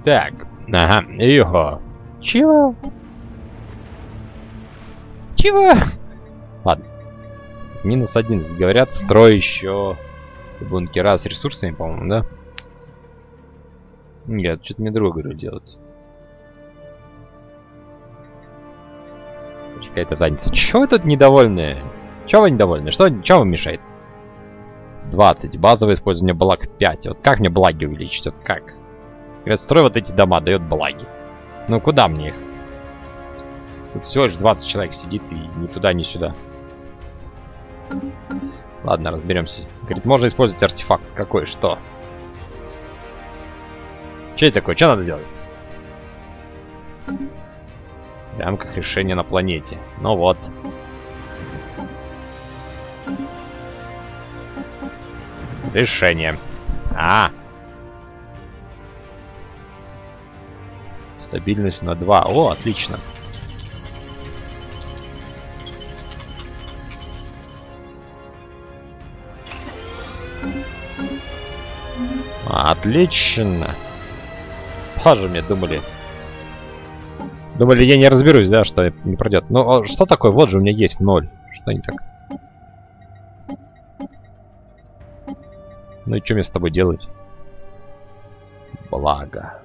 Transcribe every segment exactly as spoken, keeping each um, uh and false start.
Так, ага, его. Чего? Чего? Ладно. Минус одиннадцать. Говорят, строй еще бункера с ресурсами, по-моему, да? Нет, что-то мне другое говорю делать. Какая-то задница. Чего вы тут недовольны? Чего вы недовольны? Что, что вам мешает? двадцать. Базовое использование благ пять. Вот как мне благи увеличить? Вот как? Говорят, строй вот эти дома, дает благи. Ну куда мне их? Тут всего лишь двадцать человек сидит и ни туда, ни сюда. Ладно, разберемся. Говорит, можно использовать артефакт. Какой? Что? Что это такое? Что надо делать? В рамках решения на планете. Ну вот. Решение. А. Стабильность на два. О, отлично. Отлично. Тоже мне думали. Думали, я не разберусь, да, что не пройдет. Ну, что такое? Вот же у меня есть ноль. Что не так? Ну и что мне с тобой делать? Благо.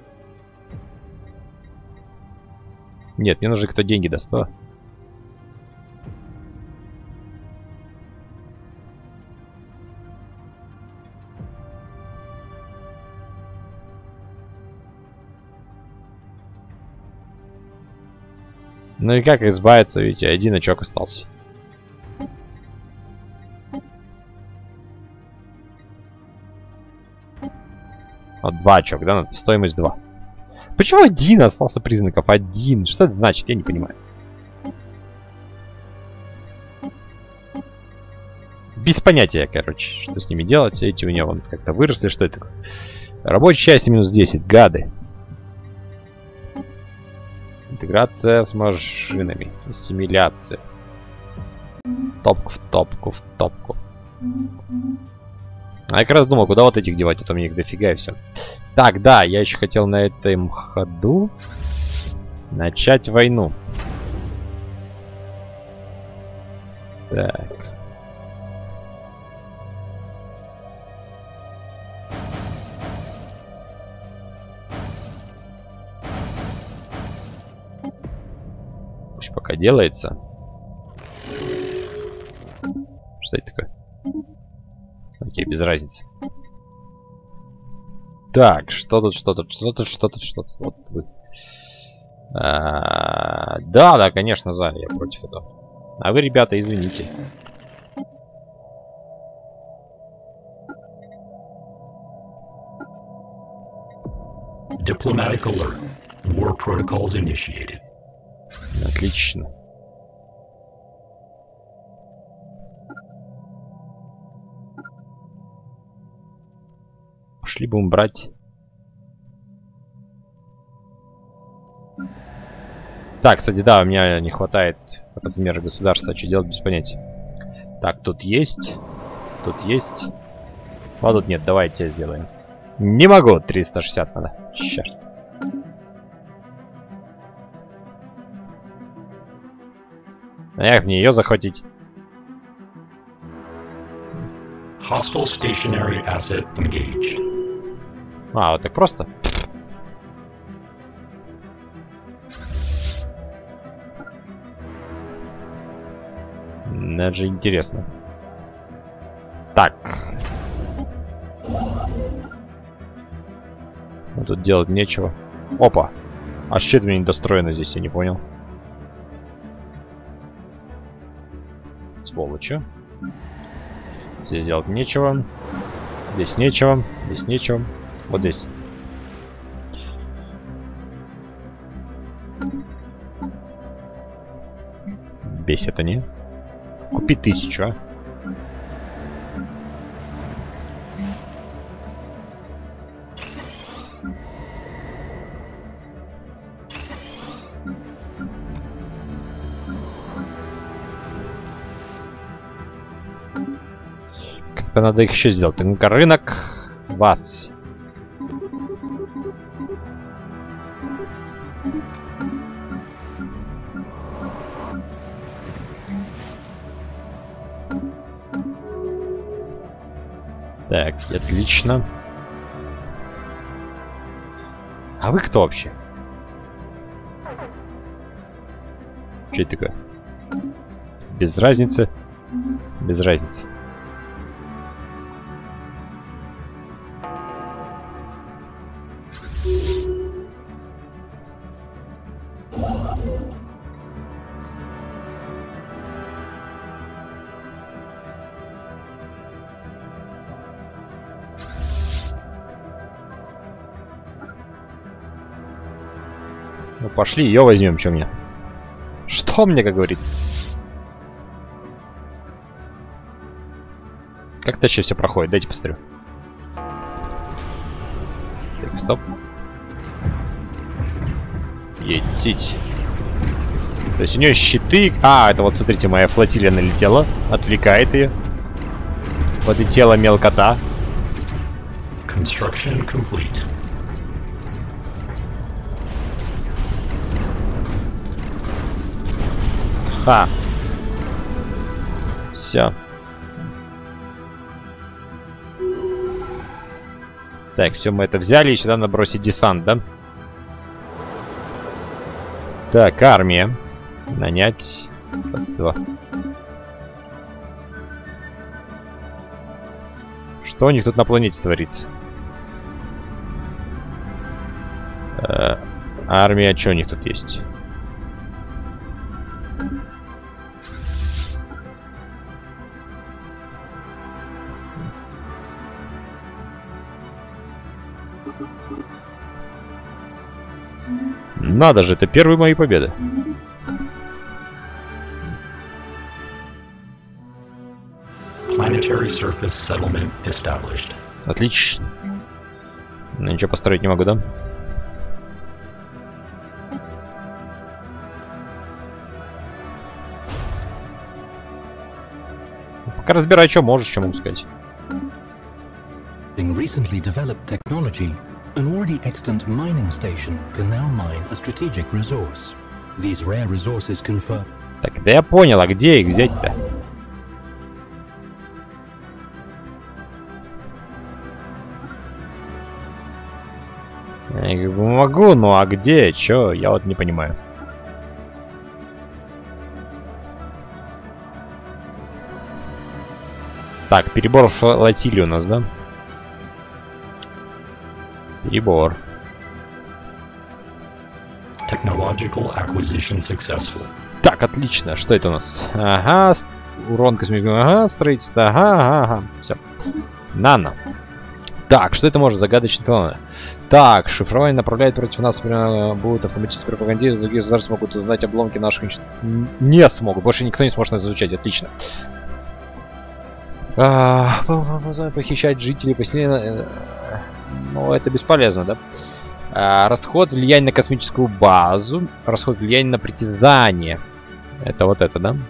Нет, мне нужно, кто деньги даст, а? Ну и как избавиться, видите, один очок остался. Вот два очка, да? Стоимость два. Почему один остался признаков? Один. Что это значит? Я не понимаю. Без понятия, короче, что с ними делать. Эти у него вон как-то выросли. Что это такое? Рабочая часть минус десять. Гады. Интеграция с машинами. Ассимиляция. Топку в топку в топку. А я как раз думал, куда вот этих девать, а то мне их дофига и все. Так, да, я еще хотел на этом ходу начать войну. Так. Пусть пока делается. Что это такое? Окей, без разницы. Так, что тут, что тут, что тут, что тут, что тут, вот вы. А, да, да, конечно, за, я против этого. А вы, ребята, извините. Diplomatic alert. War protocols initiated. Отлично. Пошли будем брать. Так, кстати, да, у меня не хватает размера государства. Что делать, без понятия. Так, тут есть. Тут есть. А тут нет, давай тебя сделаем. Не могу, триста шестьдесят надо. Черт. А як мне ее захватить? Hostile stationary asset engaged. А, вот так просто? Даже интересно. Так. Ну, тут делать нечего. Опа. А что это у меня недостроено здесь, я не понял. Сволочи. Здесь делать нечего. Здесь нечего. Здесь нечего. Вот здесь. Бесит они. Купи тысячу, а. Как-то надо их еще сделать. Ну-ка, рынок вас. Так, отлично. А вы кто вообще? Что это такое? Без разницы. Без разницы. Ну пошли, ее возьмем, что мне? Что мне, как говорится? Как это вообще все проходит? Дайте посмотрю. Так, стоп. Етить. То есть у нее щиты... А, это вот, смотрите, моя флотилия налетела. Отвлекает ее. Вот и тело мелкота. Construction complete. А. Все. Так, все, мы это взяли, и сюда набросить десант, да? Так, армия. Нанять. Раз, два. Что у них тут на планете творится? Э, армия, что у них тут есть? Надо же, это первые мои победы. Planetary surface settlement established. Отлично. Но ничего построить не могу, да? Пока разбирай, что можешь, что могу сказать. Recently developed technology, an already extant mining station can now mine a strategic resource. These rare resources confer... Так, да я понял, а где их взять-то? Я как бы могу, ну а где? Чё? Я вот не понимаю. Так, перебор флотилии у нас, да? Перебор. Technological acquisition successful. Так, отлично. Что это у нас? Ага, урон космического, ага, строительство, ага, ага, ага. Все. Нано. Так, что это может? Загадочный план. Так, шифрование направляет против нас, будут автоматически пропагандировать, другие государства могут узнать обломки наших... Не смогут, больше никто не сможет нас изучать, отлично. А, похищать жителей поселения... Ну, это бесполезно, да? А, расход влияния на космическую базу, расход влияния на притязание. Это вот это, да?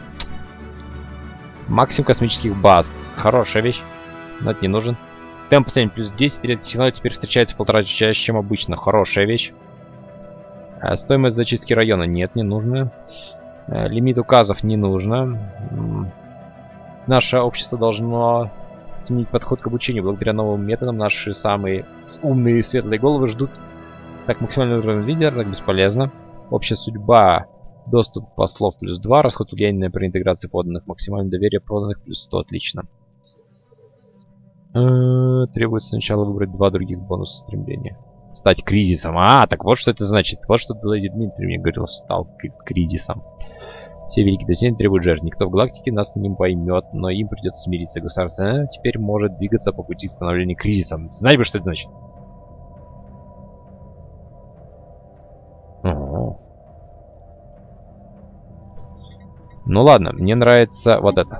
Максимум космических баз. Хорошая вещь, но это не нужен. Темп последний плюс десять, перед сигналом теперь встречается в полтора чаще, чем обычно. Хорошая вещь. А, стоимость зачистки района нет, не нужно. А, лимит указов не нужно. Наше общество должно сменить подход к обучению. Благодаря новым методам наши самые умные и светлые головы ждут так максимальный уровень лидера, так бесполезно. Общая судьба. Доступ послов плюс два. Расход влияния при интеграции поданных. Максимальное доверие проданных плюс сто. Отлично. Требуется сначала выбрать два других бонуса стремления. Стать кризисом. А, так вот что это значит. Вот что Дмитрий мне говорил, стал кризисом. Все великие достижения требуют жертв. Никто в галактике нас не поймет, но им придется смириться. Государство а, теперь может двигаться по пути становления кризисом. Знаете бы, что это значит? Ого. Ну ладно, мне нравится вот это.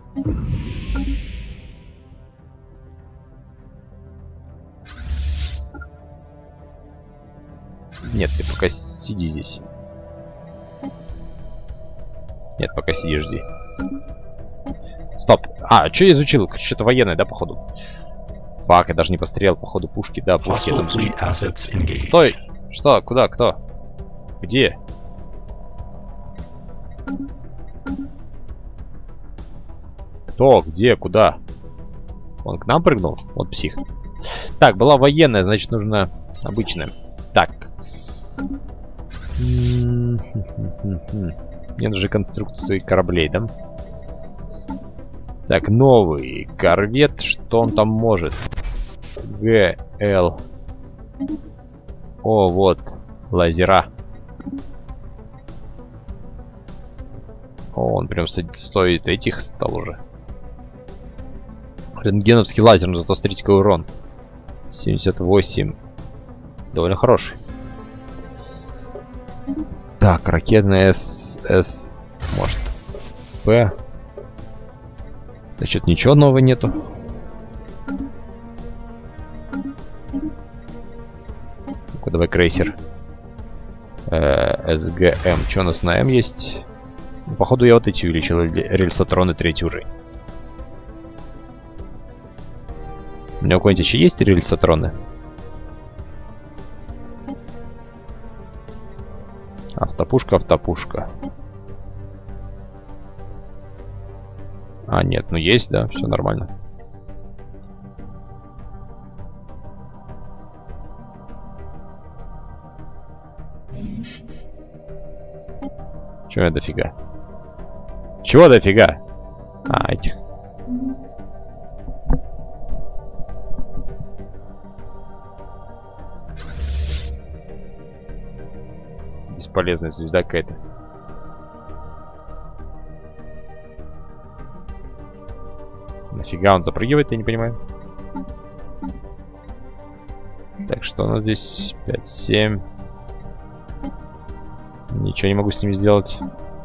Нет, ты пока сиди здесь. Нет, пока сиди, жди. Стоп. А, что я изучил? Что-то военное, да, походу? Фак, я даже не посмотрел, походу, пушки, да, пушки. Стой! Что? Куда? Кто? Где? Кто? Где? Куда? Он к нам прыгнул? Вот псих. Так, была военная, значит, нужна обычная. Так. Мне нужны конструкции кораблей, да? Так, новый корвет. Что он там может? Г Л. О, вот. Лазера. О, он прям стоит этих стал уже. Рентгеновский лазер, но зато смотрите какой урон. семьдесят восемь. Довольно хороший. Так, ракетная С... С... Может. П. Значит, ничего нового нету. Ну-ка, давай крейсер. Э, С Г М. Что у нас на М есть? Ну, походу я вот эти увеличил. Рельсотроны третий уровень. У меня у кого-нибудь еще есть рельсотроны? Автопушка, автопушка. А, нет, ну есть, да, все нормально. Чего дофига? Чего дофига? А, этих. Бесполезная звезда какая-то. Нафига он запрыгивает, я не понимаю. Так, что у нас здесь? пять, семь. Ничего не могу с ними сделать.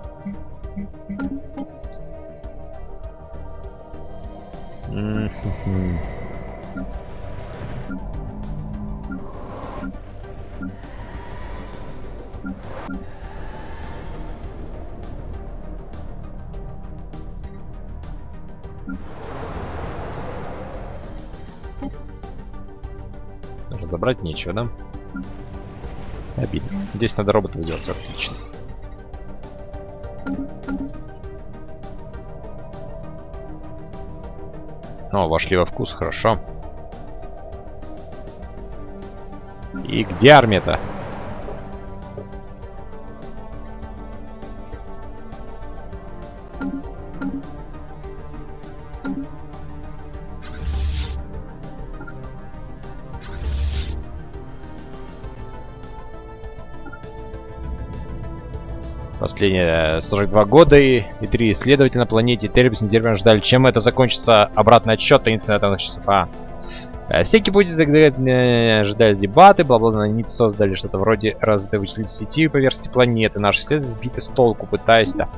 Даже забрать нечего, да? Обидно. Здесь надо роботов сделать, отлично. О, вошли во вкус, хорошо. И где армия-то? Последние сорок два года и, и три исследователя на планете Тербис нетерпеливо ждали, чем это закончится. Обратный отсчет таинственного атомных часов. А. Всякие пути ожидались дебаты, бла-бла-бла, они создали что-то вроде развитой вычислительной сети по версии планеты. Наши исследователи сбиты с толку, пытаясь, да.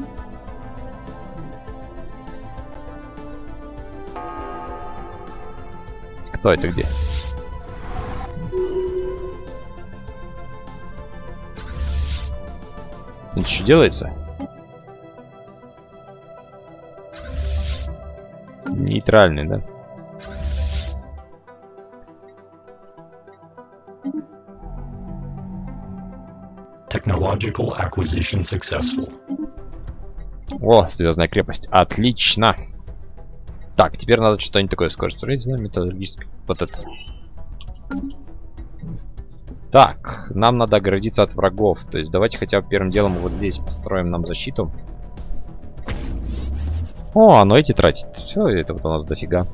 Кто это где? Что делается? Нейтральный, да? Technological acquisition successful. О, звездная крепость. Отлично. Так, теперь надо что-нибудь такое скорость. Металлургическое. Вот это. Так, нам надо оградиться от врагов. То есть давайте хотя бы первым делом вот здесь построим нам защиту. О, оно эти тратит. Все, это вот у нас дофига.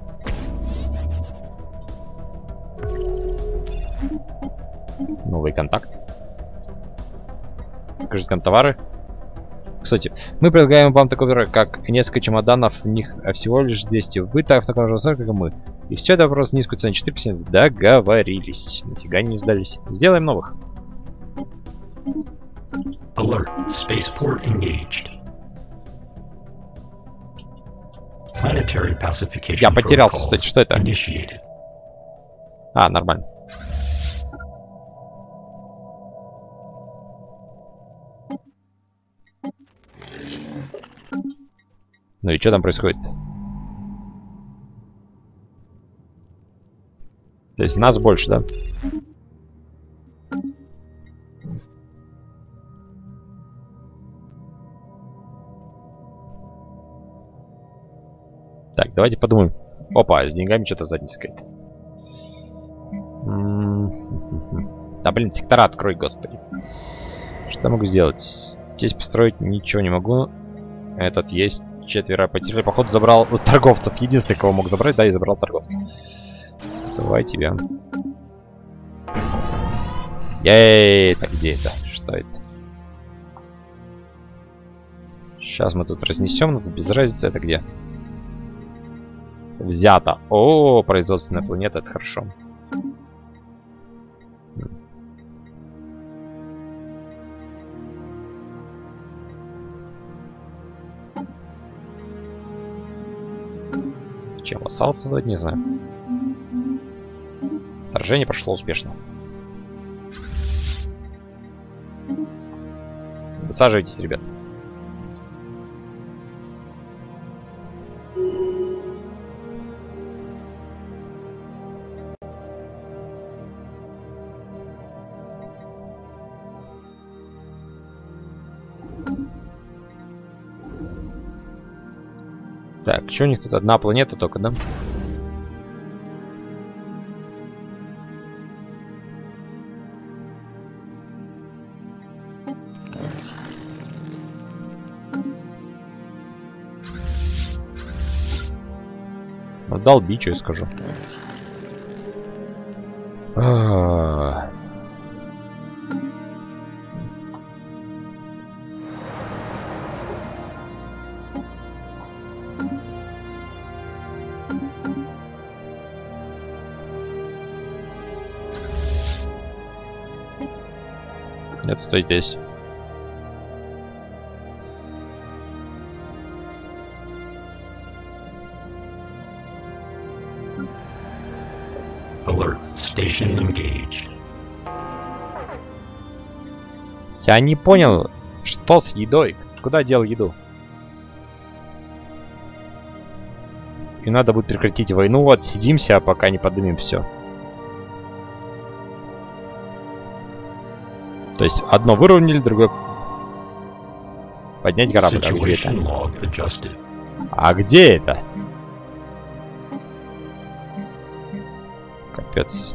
Новый контакт. Покажите нам товары. Кстати, мы предлагаем вам такой выбор, как несколько чемоданов, в них всего лишь двести. Вы так в таком же условии, как и мы. И все это просто низкую цену четыре процента. Договорились. Нафига не сдались. Сделаем новых. Alert. Spaceport engaged. Planetary pacification. Я потерялся, кстати, что это? Initiated. А, нормально. Ну и что там происходит? То есть нас больше, да? Так, давайте подумаем. Опа, с деньгами что-то задница какая-то. Да блин, сектора открой, господи. Что я могу сделать? Здесь построить ничего не могу. Этот есть. Четверо потеряли. Походу забрал у торговцев. Единственный, кого мог забрать, да, и забрал торговцев. Давай тебя. Ей, так где это? Что это? Сейчас мы тут разнесем, но без разницы, это где? Взято. О, производственная планета, это хорошо. Зачем вассал создать, не знаю. Вторжение прошло успешно. Высаживайтесь, ребят. Так, что у них тут одна планета только, да? Ну, долби, что я скажу. А-а-а. Нет, стой здесь. Alert. Station engaged. Я не понял, что с едой? Куда дел еду? И надо будет прекратить войну. Вот, сидимся, пока не поднимем все. То есть одно выровняли, другое... Поднять корабль. А где это? А где это? Капец.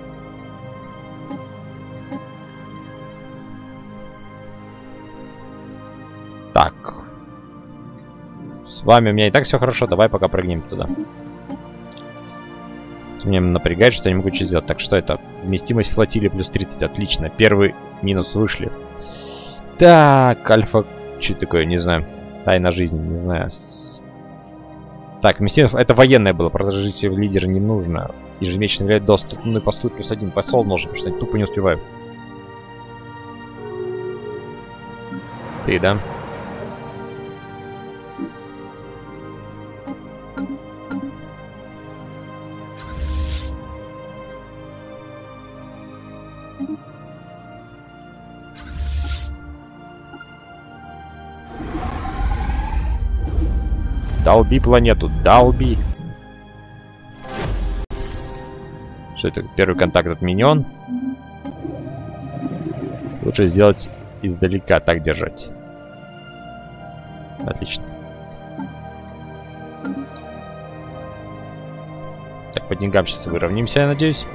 Так. С вами у меня и так все хорошо. Давай пока прыгнем туда. Меня напрягает, что я не могу что сделать. Так, что это? Вместимость флотилии плюс тридцать. Отлично. Первый минус вышли. Так, альфа... Что такое? Не знаю. Тайна жизни. Не знаю. Так, вместимость... Это военное было. Продолжитель лидера не нужно. Ежемесячно являет доступ. Ну и посыл плюс один. Посол нужен, потому что я тупо не успеваю. Ты, да? Долби планету, долби. Что это? Первый контакт отменен. Лучше сделать издалека, так держать. Отлично. Так, по деньгам сейчас выровняемся, я надеюсь.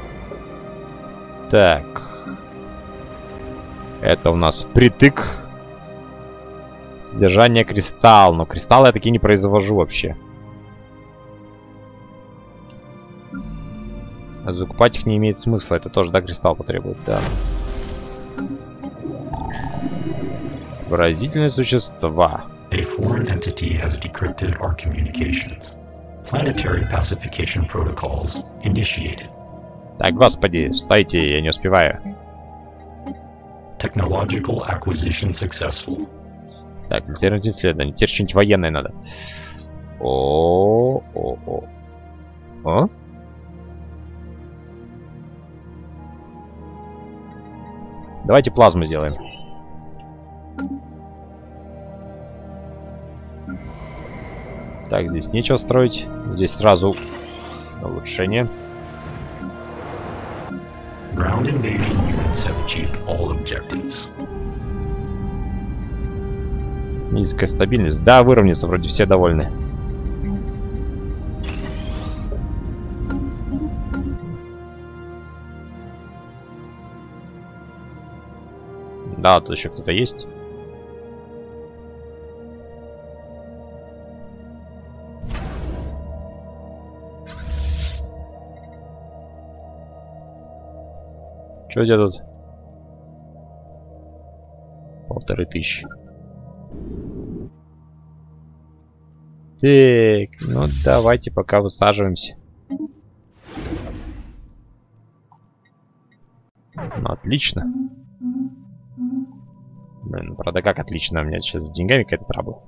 Так. Это у нас притык. Содержание кристалл. Но кристаллы я такие не произвожу вообще. А закупать их не имеет смысла. Это тоже, да, кристалл потребует, да. Выразительные существа. A foreign entity has decrypted our communications. Planetary pacification protocols initiated. Так, господи, стойте, я не успеваю. Technological acquisition successful. Так, альтернативное исследование. Теперь что-нибудь военное надо. О, о, о. О? Давайте плазму сделаем. Так, здесь нечего строить. Здесь сразу улучшение. Ground invasion units have achieved all objectives. Низкая стабильность. Да, выровняется, вроде все довольны. Да, тут еще кто-то есть. Что у тебя тут? Полторы тысячи. Так, ну давайте пока высаживаемся. Ну, отлично. Блин, правда, как отлично. У меня сейчас с деньгами какая-то трабла.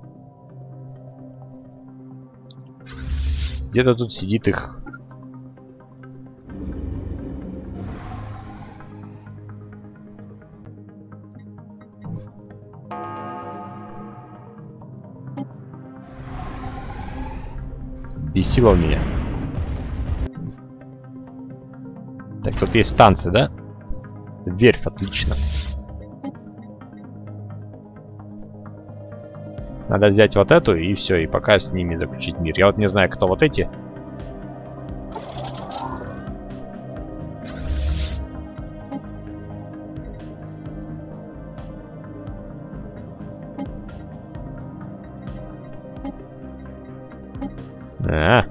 Где-то тут сидит их. Бесило меня. Так, тут есть станция, да? Верфь, отлично. Надо взять вот эту и все, и пока с ними заключить мир. Я вот не знаю, кто вот эти. А.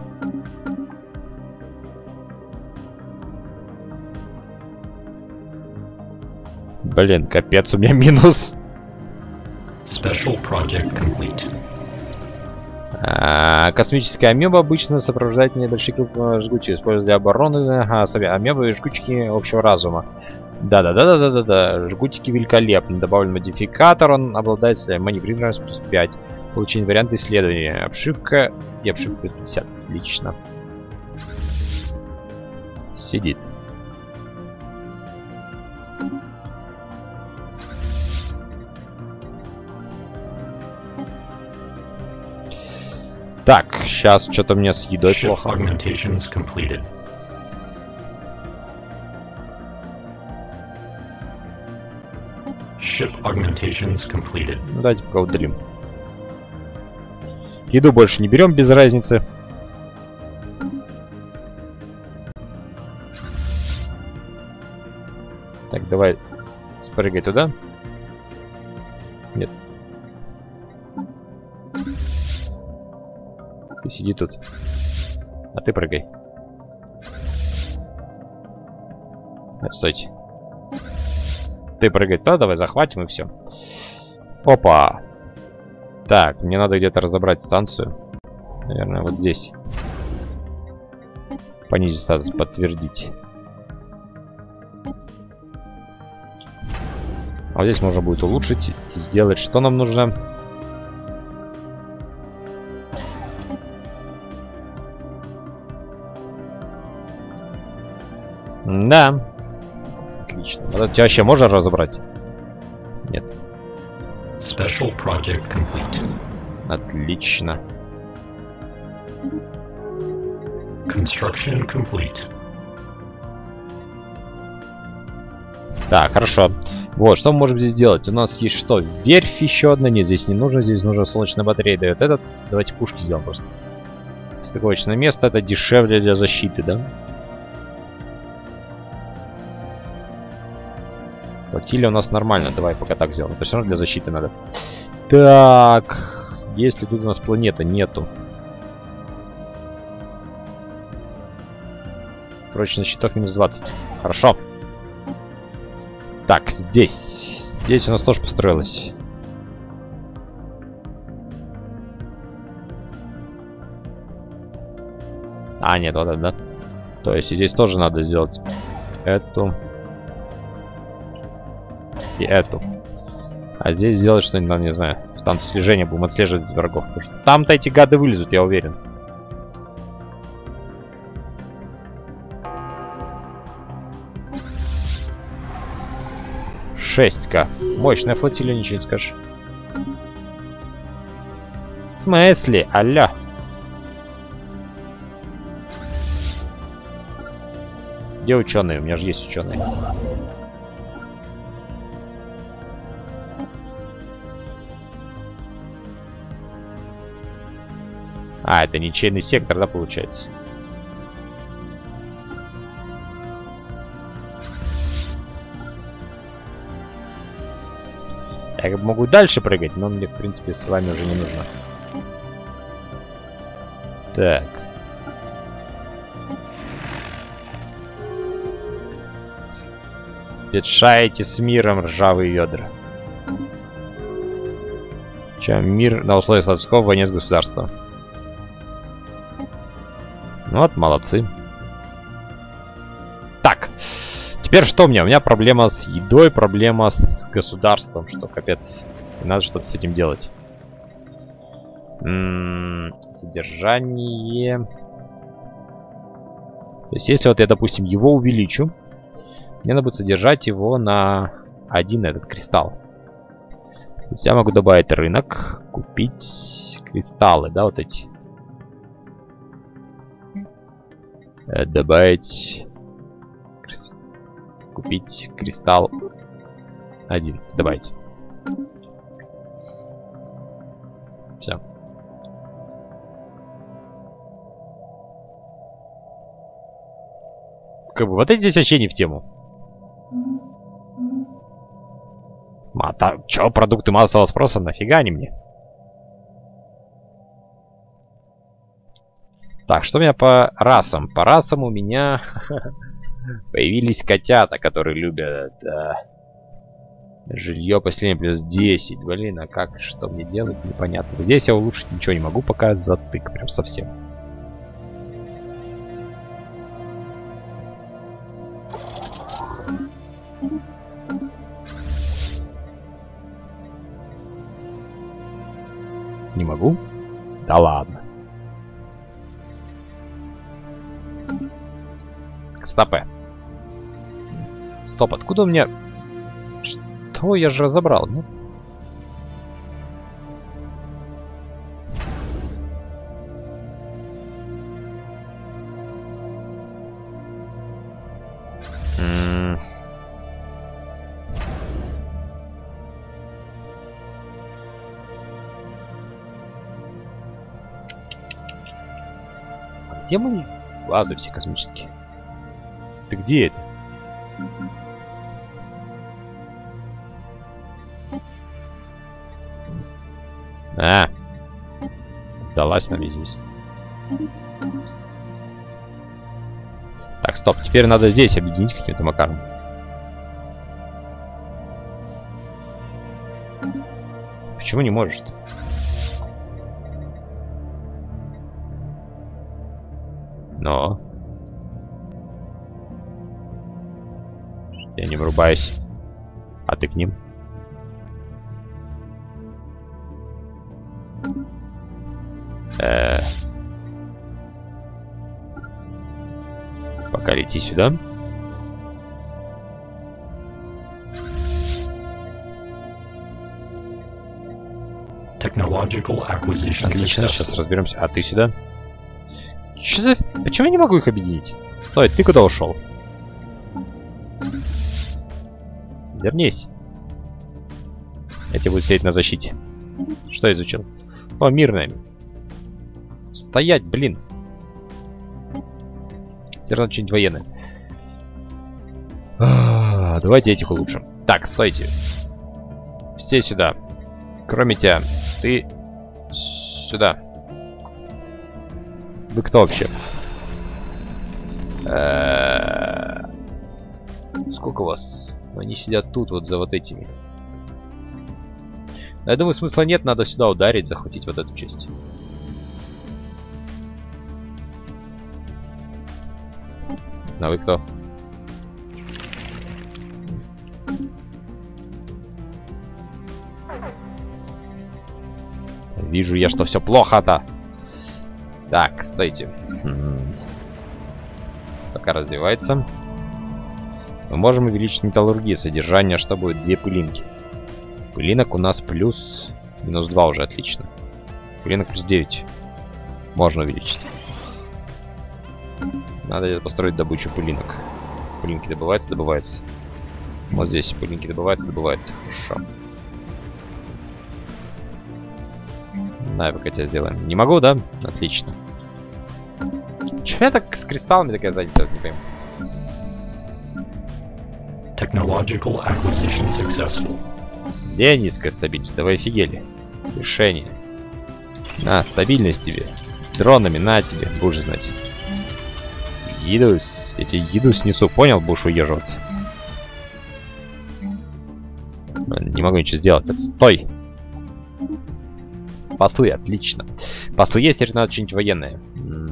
Блин, капец, у меня минус. Special project complete. А, космическая амеба обычно сопровождает небольшие крупные жгучие, используют для обороны. Ага, амебы и жгучки общего разума. Да-да-да-да-да-да. Жгутики великолепны. Добавлен модификатор, он обладает маневрированностью плюс пять. Получение варианта исследования. Обшивка и обшивка плюс пятьдесят. Отлично. Сидит. Так, сейчас что-то мне с едой Ship плохо. augmentations completed. Ship augmentations completed. Ну, давайте пока удалим. Еду больше не берем, без разницы. Так, давай спрыгай туда. Нет. Ты сиди тут. А ты прыгай. Нет, стойте. Ты прыгай туда, давай захватим и все. Опа. Так, мне надо где-то разобрать станцию. Наверное, вот здесь. Понизить статус, подтвердить. А вот здесь можно будет улучшить и сделать, что нам нужно. Да. Отлично. Вот это тебя вообще можно разобрать? Нет. Special project complete. Отлично. Construction complete. Так, хорошо. Вот, что мы можем здесь сделать? У нас есть что? Верфь еще одна. Нет, здесь не нужно. Здесь нужна солнечная батарея. Дает этот. Давайте пушки сделаем просто. Стыковочное место. Это дешевле для защиты, да? Флотилия у нас нормально. Давай пока так сделаем. Это все равно для защиты надо. Так. Есть ли тут у нас планета? Нету. Прочность щитов минус двадцать. Хорошо. Так, здесь. Здесь у нас тоже построилось. А, нет, вот это, да? То есть здесь тоже надо сделать эту. И эту. А здесь сделать что-нибудь, ну, не знаю, станцию слежения, будем отслеживать врагов. Потому что там-то эти гады вылезут, я уверен. шесть ка. Мощная флотилия, ничего не скажешь. В смысле? Алло. Где ученые? У меня же есть ученые. А, это ничейный сектор, да, получается? Я могу дальше прыгать, но мне, в принципе, с вами уже не нужно. Так. Ветшаете с миром, ржавые ведра. Чем мир на условиях статус-кво в войне с государством. Ну вот, молодцы. Так. Теперь что у меня? У меня проблема с едой, проблема с государством, что капец. И надо что-то с этим делать. М-м, содержание. То есть, если вот я, допустим, его увеличу, мне надо будет содержать его на один этот кристалл. То есть я могу добавить рынок, купить кристаллы, да, вот эти. Э, добавить... Купить кристалл один. Добавить. Все. Как бы вот эти здесь вообще не в тему. А там, чё, продукты массового спроса, нафига они мне? Так, что у меня по расам? По расам у меня появились котята, которые любят да. Жилье поселение плюс десять. Блин, а как, что мне делать, непонятно. Здесь я улучшить ничего не могу, пока затык, прям совсем. Не могу? Да ладно. Стопэ. Стоп, откуда у меня... Что? Я же разобрал, нет? М-м. А где мои базы все космические? Ты где это? А, сдалась нам здесь. Так, стоп, теперь надо здесь объединить каким-то макаром. Почему не можешь-то? Но... Я не врубаюсь. А ты к ним? Э -э Пока лети сюда. Technological acquisition. Отлично, сейчас разберемся. А ты сюда? Что за... Почему я не могу их объединить? Стой, ты куда ушел? Вернись. Я тебе буду сидеть на защите. Что изучил? О, мирное. Стоять, блин. Теперь надо что-нибудь военное. А, давайте этих улучшим. Так, стойте. Все сюда. Кроме тебя. Ты сюда. Вы кто вообще? Э-э-э... Сколько у вас? Они сидят тут, вот за вот этими. Я думаю, смысла нет, надо сюда ударить, захватить вот эту часть. А вы кто? Вижу я, что все плохо-то. Так, стойте. Пока развивается. Мы можем увеличить металлургию, содержание, что будет две пылинки. Пылинок у нас плюс... Минус два уже, отлично. Пылинок плюс девять. Можно увеличить. Надо построить добычу пылинок. Пылинки добываются, добываются. Вот здесь пылинки добываются, добываются. Хорошо. Давай пока тебя сделаем. Не могу, да? Отлично. Чё я так с кристаллами такая задница, не пойму. Technological acquisition successful. Где низкая стабильность? Да вы офигели. Решение. На, стабильность тебе. Дронами, на тебе, будешь знать. Еду, я тебе еду снесу, понял? Будешь выезживаться. Не могу ничего сделать. Стой! Послы, отлично. Послы есть, теперь надо что-нибудь военное.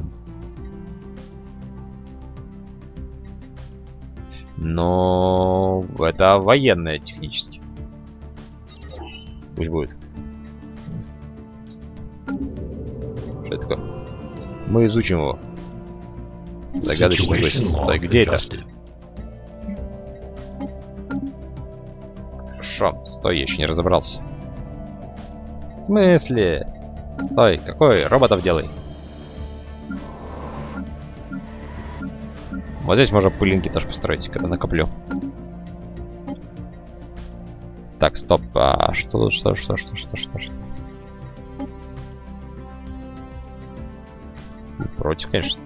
Но это военное технически. Пусть будет. Что это такое? Мы изучим его. Загадочный гость. Стой, где это? Хорошо. Стой, я еще не разобрался. В смысле? Стой, какой? Роботов делай. Вот здесь можно пылинки тоже построить, когда накоплю. Так, стоп. А что, что, что, что, что, что, что? Против, конечно.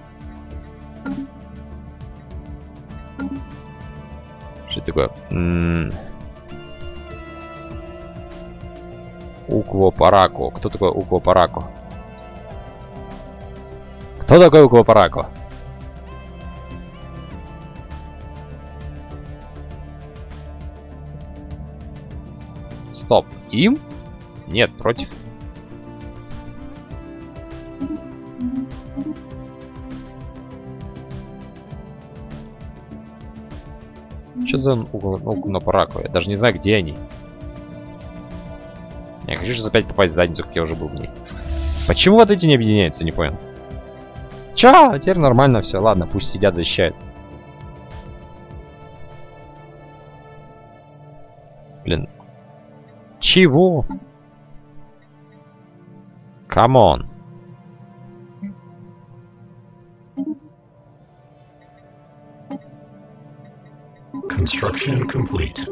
Что это такое? М-м-м. Уквопарако. Кто такой Уквопарако? Кто такой Уквопарако? Стоп. Им? Нет, против. Что за Уквопарако? Я даже не знаю, где они. Я хочу сейчас опять попасть в задницу, как я уже был в ней. Почему вот эти не объединяются, не понял. Чё? Теперь нормально все. Ладно, пусть сидят, защищают. Блин. Чего? Камон. Construction complete.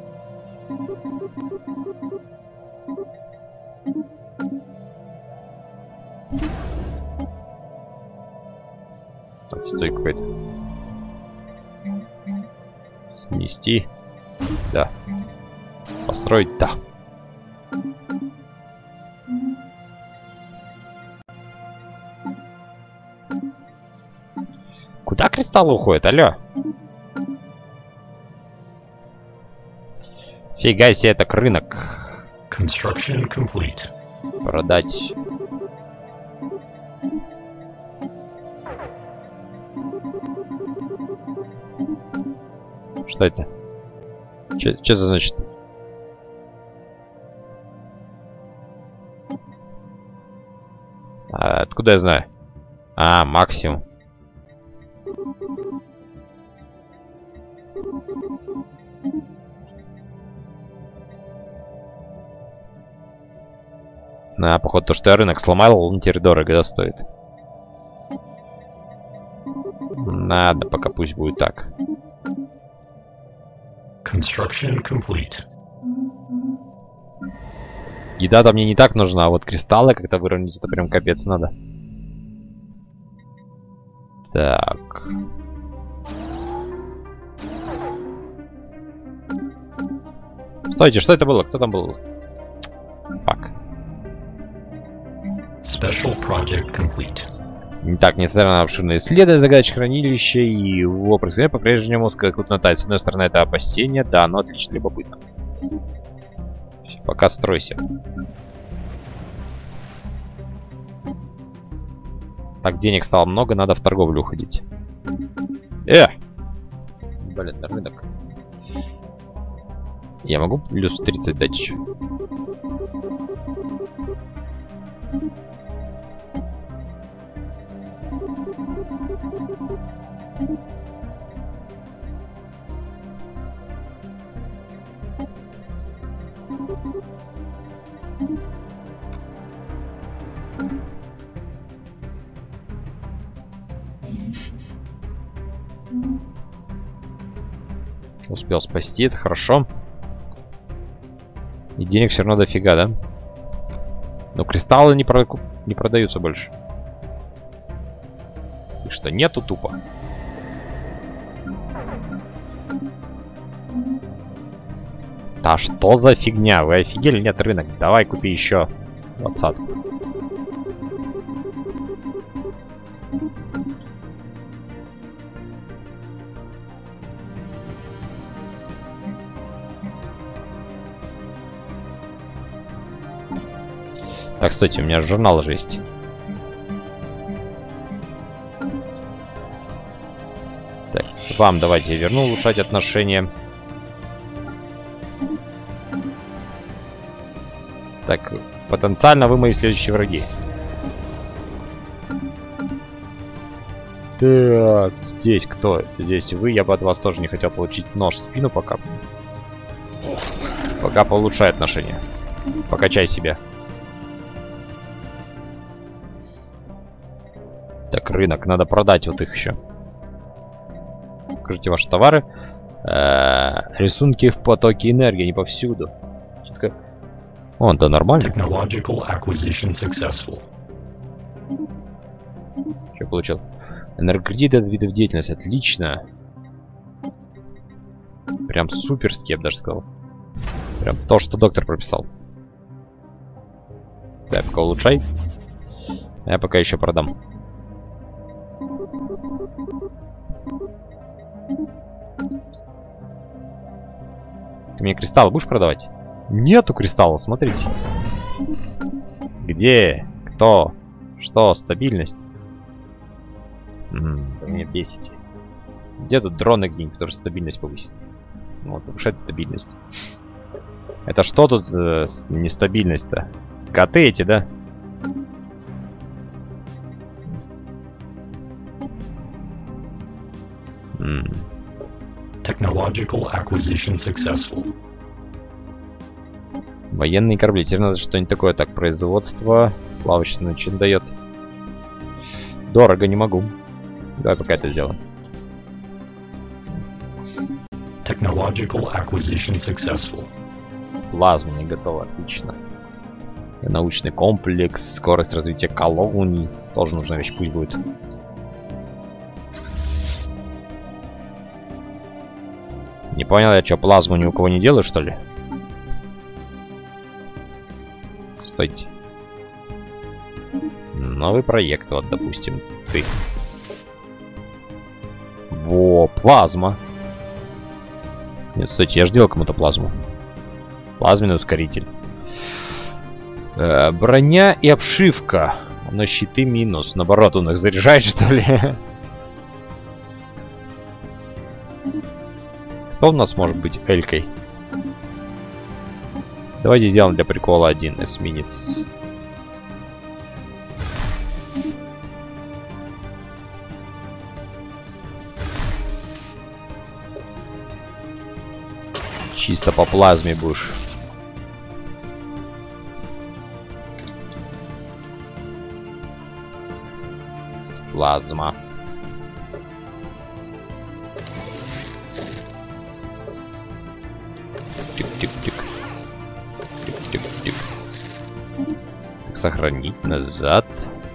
Отстой какой-то. Снести. Да. Построить, да. Куда кристаллы уходят? Алло. Фига себе, это рынок. Construction complete. Продать. Что это? Что это значит? А, откуда я знаю? А, максимум. На, походу, то, что я рынок сломал, он теперь дорого, да, стоит. Надо, пока пусть будет так. Construction complete. Еда-то мне не так нужна, а вот кристаллы как-то выровнять, это прям капец надо. Так. Стойте, что это было? Кто там был? Фак. Special project complete. Так, несмотря на обширное исследование загач хранилища и его происхождение по-прежнему скакутнотай. С одной стороны, это опасение, да, но отлично, любопытно. Все, пока стройся. Так, денег стало много, надо в торговлю уходить. Э! Блин, на рынок. Я могу плюс тридцать дать еще? Успел спасти, это хорошо. И денег все равно дофига, да? Но кристаллы не, про... не продаются больше. И что, нету тупо? Да что за фигня? Вы офигели? Нет, рынок. Давай купи еще двадцатку. Так, стойте, у меня журнал же есть. Так, с вам давайте я верну улучшать отношения. Так, потенциально вы мои следующие враги. Так, здесь кто? Здесь вы, я бы от вас тоже не хотел получить нож в спину пока. Пока поулучшай отношения. Покачай себя. Так, рынок, надо продать вот их еще. Покажите ваши товары. Э-э, рисунки в потоке энергии, они повсюду. Что-то... О, да нормально. Technological acquisition successful. Что получил? Энергокредиты от видов деятельности. Отлично. Прям суперски, я бы даже сказал. Прям то, что доктор прописал. Так, пока улучшай. Я пока еще продам. Ты мне кристаллы будешь продавать? Нету кристаллов, смотрите. Где? Кто? Что? Стабильность? М-м, вы меня бесите. Где тут дроны где-нибудь, которые стабильность повысит? Вот, повышает стабильность. Это что тут э, нестабильность-то? Коты эти, да? М-м. Technological acquisition successful. Военные корабли. Теперь надо что-нибудь такое. Так, производство. Плавочное что дает? Дорого, не могу. Давай пока это сделаем. Technological acquisition successful. Плазма не готова. Отлично. Научный комплекс. Скорость развития колоний. Тоже нужная вещь. Пусть будет. Не понял я, что, плазму ни у кого не делаю, что ли? Стойте. Новый проект, вот, допустим, ты. Во, плазма. Нет, стойте, я же делал кому-то плазму. Плазменный ускоритель. Э, броня и обшивка. На щиты минус. Наоборот, он их заряжает, что ли? Кто у нас может быть элькой? Давайте сделаем для прикола один эсминец. Чисто по плазме будешь. Плазма. Тик-тик-тик. Тик-тик-тик. Так, сохранить назад.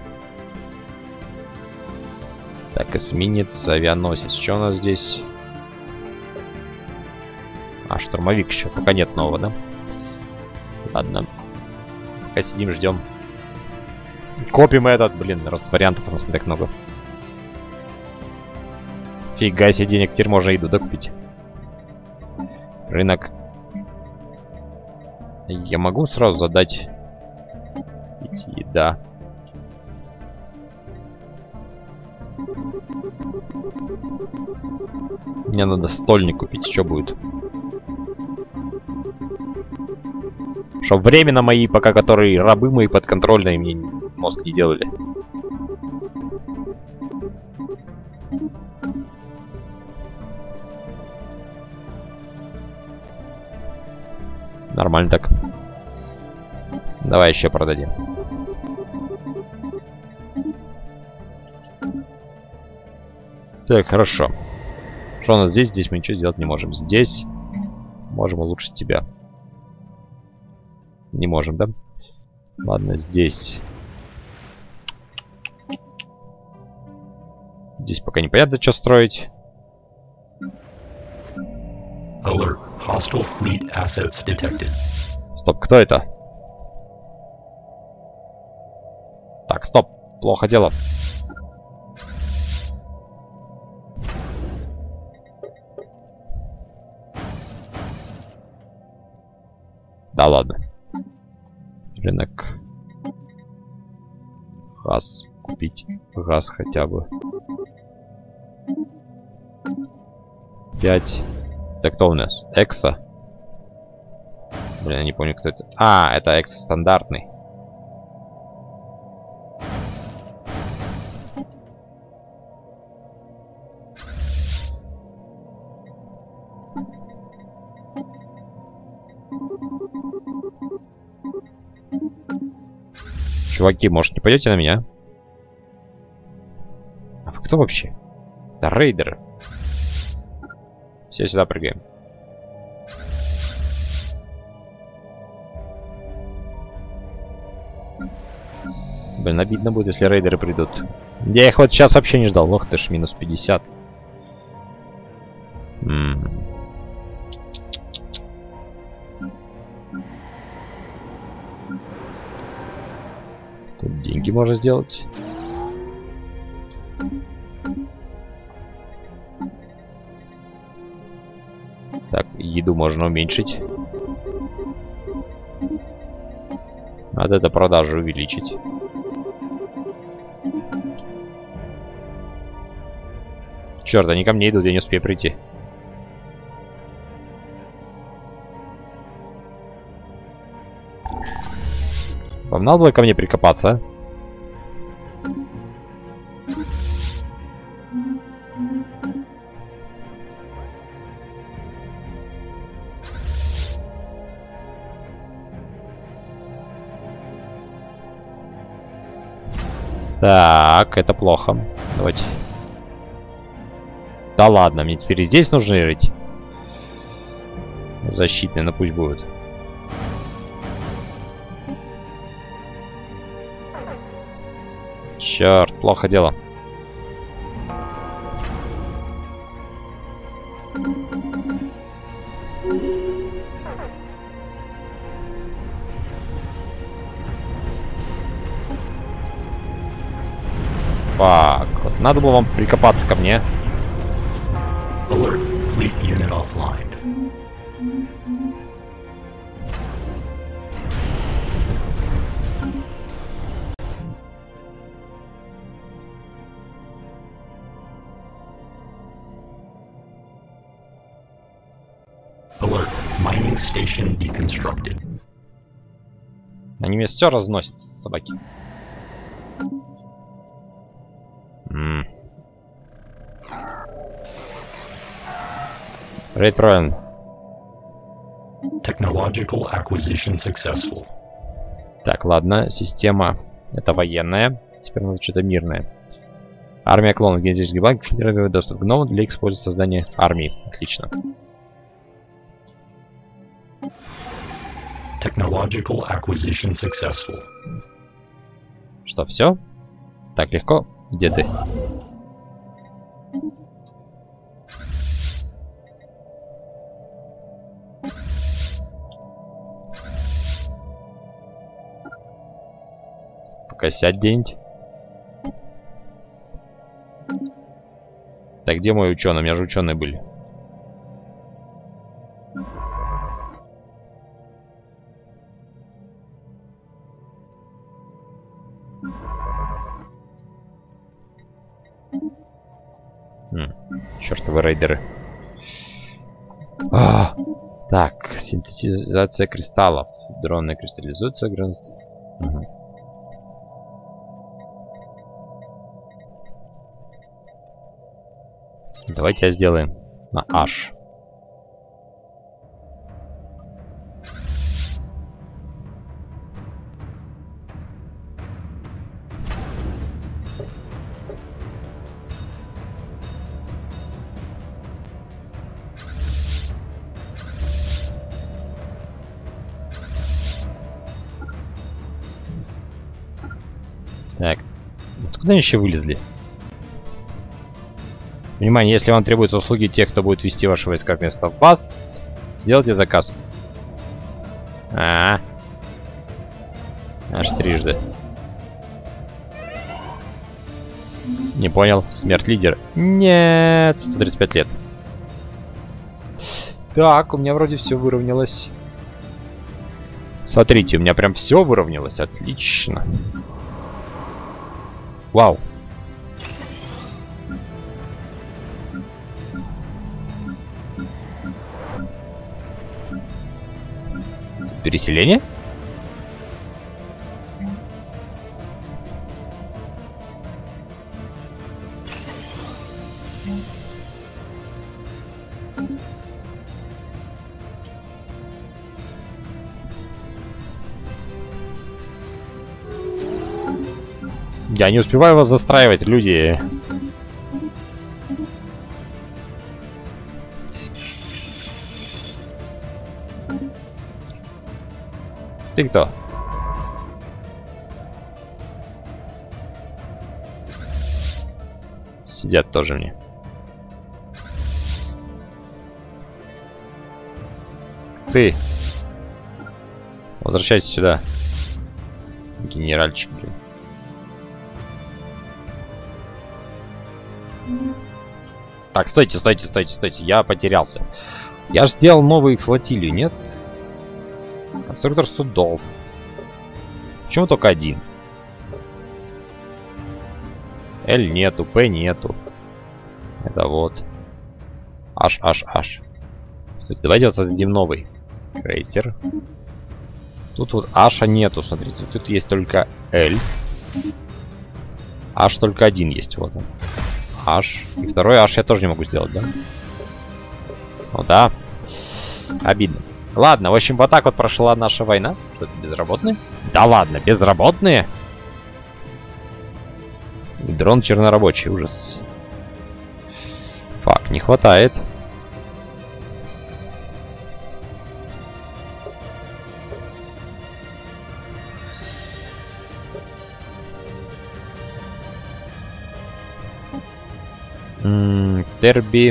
Так, эсминец, авианосец. Что у нас здесь? А, штурмовик еще. Пока нет нового, да? Ладно. Пока сидим, ждем. Копим этот, блин, раз вариантов у нас не так много. Фига себе, денег теперь можно еду докупить. Рынок. Я могу сразу задать еда. Мне надо стольник купить, что будет? Чтоб временно мои, пока которые рабы мои подконтрольные, мне мозг не делали. Нормально так. Давай еще продадим. Так, хорошо. Что у нас здесь? Здесь мы ничего сделать не можем. Здесь можем улучшить тебя. Не можем, да? Ладно, здесь. Здесь пока непонятно, что строить. Alert. Hostile fleet assets detected. Стоп, кто это? Так, стоп. Плохо дело. Да ладно. Рынок. Газ. Купить газ хотя бы. пять. Так кто у нас? Экса? Блин, я не помню, кто это. А, это Экса стандартный. Чуваки, может, не пойдете на меня? А вы кто вообще? Это рейдеры. Все сюда прыгаем. Блин, обидно будет, если рейдеры придут. Я их вот сейчас вообще не ждал. Ох ты ж, минус пятьдесят. М -м. Тут деньги можно сделать. Так, еду можно уменьшить. Надо это продажу увеличить. Черт, они ко мне идут, я не успею прийти. Вам надо было ко мне прикопаться, а? Так, это плохо. Давайте. Да ладно, мне теперь и здесь нужно рыть. Защитный, но пусть будет. Черт, плохо дело. Фак, вот надо было вам прикопаться ко мне. Alert. Fleet unit offline. Alert. Mining station deconstructed. Они мне все разносят, собаки. М -м. Рейд провален. Technological acquisition successful. Так, ладно, система это военная. Теперь надо что-то мирное. Армия клонов. Генетический банк. Фильтровый доступ к гному для использования создания армии. Отлично. Technological acquisition successful. Что, все? Так легко? Где ты? Пока сядь где-нибудь. Так, где мой ученый? У меня же ученые были. Хм, чертовы рейдеры. А, так, синтезация кристаллов. Дронная кристаллизация. Угу. Давайте я сделаем на H. Так, откуда они еще вылезли? Внимание, если вам требуются услуги тех, кто будет вести ваши войска вместо вас, Сделайте заказ. А, -а, -а. Аж трижды. Не понял. Смерть лидера. Нет, сто тридцать пять лет. Так, у меня вроде все выровнялось. Смотрите, у меня прям все выровнялось. Отлично. Вау. Переселение? Я не успеваю вас застраивать, люди. Ты кто? Сидят тоже мне. Ты. Возвращайся сюда. Генеральчик, блин. Так, стойте, стойте, стойте, стойте. Я потерялся. Я же сделал новую флотилию, нет? Конструктор судов. Почему только один? Л нету, П нету. Это вот. H, H, H. Стойте, давайте вот создадим новый крейсер. Тут вот H нету, смотрите. Тут есть только L. H только один есть, вот он. H. И второй H я тоже не могу сделать, да? Ну да. Обидно. Ладно, в общем, вот так вот прошла наша война. Что это, безработные? Да ладно, безработные? Дрон чернорабочий, ужас. Фак, не хватает. М-м, Терби.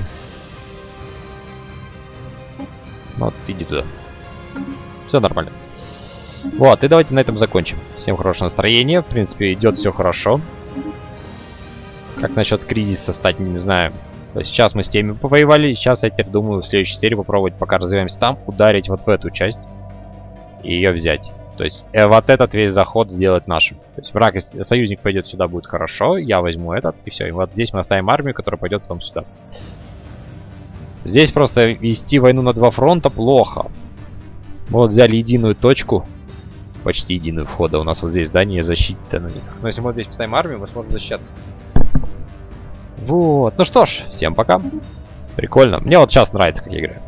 Вот, иди туда. Все нормально. Вот, и давайте на этом закончим. Всем хорошего настроения. В принципе, идет все хорошо. Как насчет кризиса стать, не знаю. То есть сейчас мы с теми повоевали. Сейчас я теперь думаю в следующей серии попробовать, пока развиваемся там, ударить вот в эту часть. И ее взять. То есть э, вот этот весь заход сделать нашим. То есть враг, если союзник пойдет сюда, будет хорошо. Я возьму этот, и все. И вот здесь мы оставим армию, которая пойдет потом сюда. Здесь просто вести войну на два фронта плохо. Мы вот взяли единую точку. Почти единую входа. У нас вот здесь здание защиты на них. Но если мы вот здесь поставим армию, мы сможем защищаться. Вот. Ну что ж, всем пока. Прикольно. Мне вот сейчас нравится, как я играю.